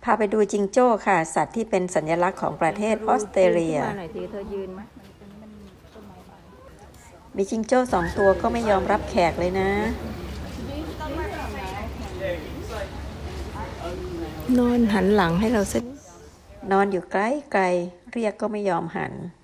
พาไปดูจิงโจ้ค่ะสัตว์ที่เป็นสัญลักษณ์ของประเทศออสเตรเลียมีจิงโจ้2 ตัวก็ไม่ยอมรับแขกเลยนะนอนหันหลังให้เราสักนอนอยู่ไกลๆเรียกก็ไม่ยอมหัน